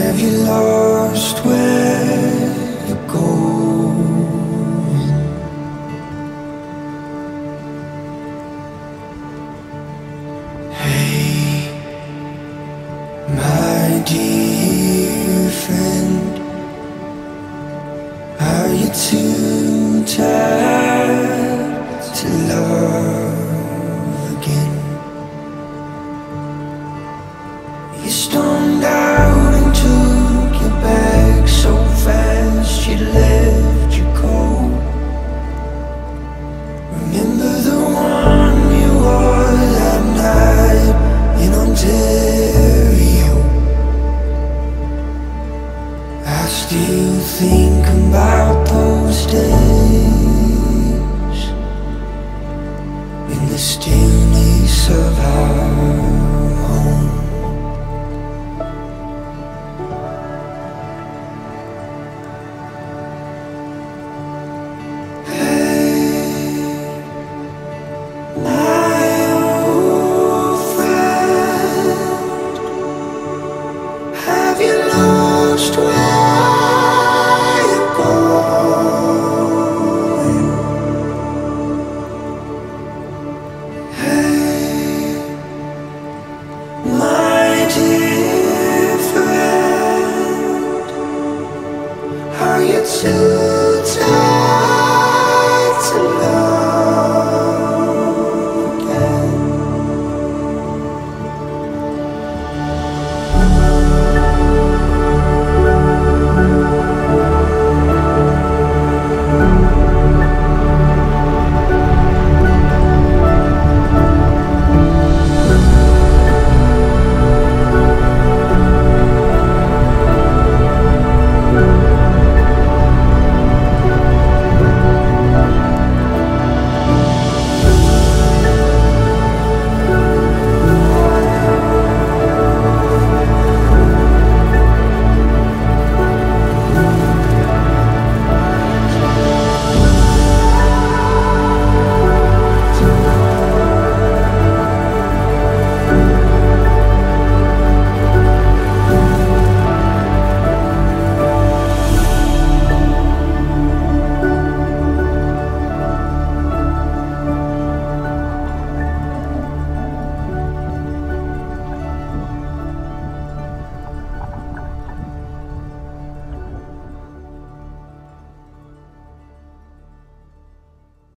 you lost where you're going? Hey, my dear friend, are you too tired to love again? You stormed out and took your bag so fast you left your coat. Remember the one you wore that night in Ontario? I still think about those days in the stillness of our home. Have you lost where